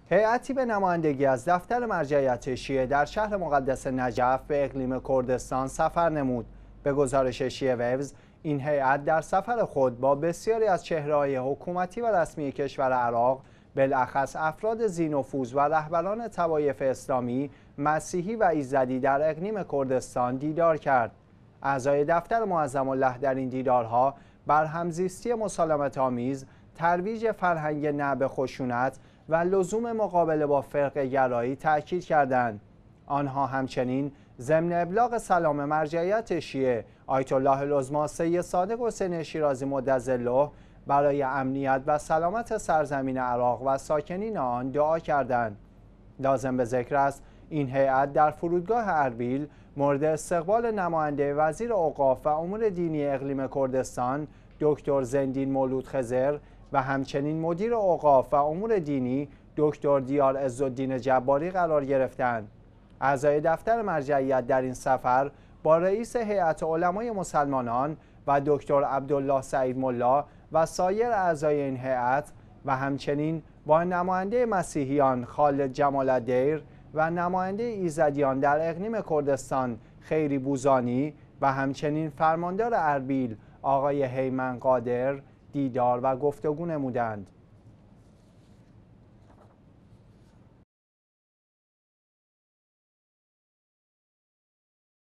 هیئتی به نمایندگی از دفتر مرجعیت شیعه در شهر مقدس نجف به اقلیم کردستان سفر نمود. به گزارش شیعه ویوز، این هیئت در سفر خود با بسیاری از چهره‌های حکومتی و رسمی کشور عراق، بالاخص افراد ذی‌نفوذ و رهبران طوایف اسلامی، مسیحی و ایزدی در اقلیم کردستان دیدار کرد. اعضای دفتر معظم الله در این دیدارها بر همزیستی مسالمت‌آمیز، ترویج فرهنگ نه به خشونت و لزوم مقابله با فرقه‌گرایی تأکید کردند. آنها همچنین ضمن ابلاغ سلام مرجعیت شیعه آیت الله العظمی سید صادق حسین شیرازی مدظله برای امنیت و سلامت سرزمین عراق و ساکنین آن دعا کردند. لازم به ذکر است این هیئت در فرودگاه اربیل مورد استقبال نماینده وزیر اوقاف و امور دینی اقلیم کردستان دکتر زندین مولود خضر و همچنین مدیر اوقاف و امور دینی دکتر دیار عزالدین جباری قرار گرفتند. اعضای دفتر مرجعیت در این سفر با رئیس هیئت علمای مسلمانان و دکتر عبدالله سعید ملا و سایر اعضای این هیئت و همچنین با نماینده مسیحیان خالد جمال‌الدیر و نماینده ایزدیان در اقلیم کردستان خیری بوزانی و همچنین فرماندار اربیل آقای هیمن قادر دیدار و گفتگو نمودند.